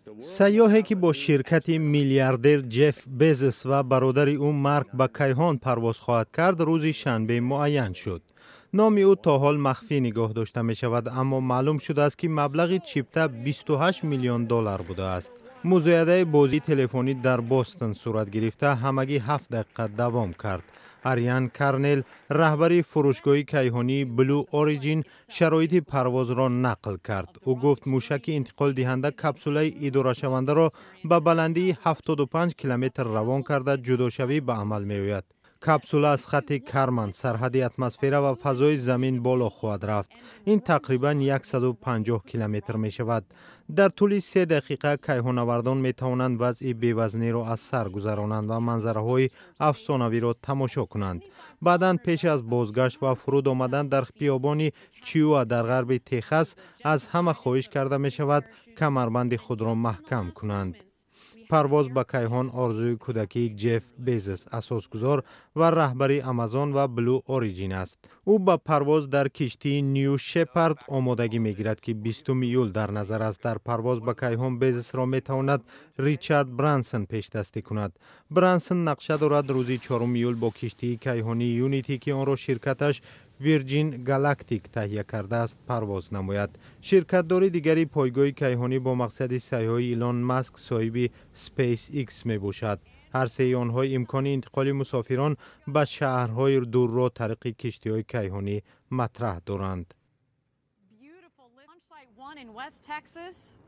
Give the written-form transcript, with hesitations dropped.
سیاحی که با شرکت میلیاردر جف بیزوس و برادر او مارک به کیهان پرواز خواهد کرد روز شنبه معین شد. نام او تا حال مخفی نگاه داشته می شود، اما معلوم شده است که مبلغ چیپته 28 میلیون دلار بوده است. مزایده بازی تلفنی در بوستون صورت گرفته همگی 7 دقیقه دوام کرد. آریان کارنل رهبری فروشگاه کیهانی بلو اوریجین شرایط پرواز را نقل کرد. او گفت موشک انتقال دهنده کپسول اداره شونده را به بلندی 75 کیلومتر روان کرده جداشوی به عمل می آید. کپسول از خط کرمن سرحد اتمسفر و فضای زمین بالا خواهد رفت. این تقریبا 150 کیلومتر می شود. در طول 3 دقیقه کیهانوردان می توانند وضع بی‌وزنی را از سر گذرانند و منظره های افسانه‌ای را تماشا کنند. بعداً پیش از بازگشت و فرود آمدن در خیابان چیوا در غرب تگزاس از همه خواهش کرده می شود کمربند خود را محکم کنند. پرواز به کیهان آرزوی کودکی جف بیزوس اساسگزار و رهبری آمازون و بلو اوریجین است. او با پرواز در کشتی نیو شپارد آمادگی میگیرد که 20 یول در نظر است. در پرواز به کیهان بیزوس را میتواند ریچارد برانسون پیش دستی کند. برانسون نقشه دارد روز 4 یول با کشتی کیهانی یونیتی که آن را شرکتش ویرجین گالاکتیک تهیه کرده است پرواز نماید. شرکت داری دیگری پایگاه کیهانی با مقصد سیاحی ایلان ماسک صاحب سپیس ایکس می باشد. هر سه آنها امکان انتقال مسافران به شهرهای دور را طریق کشتی‌های کیهانی مطرح دارند.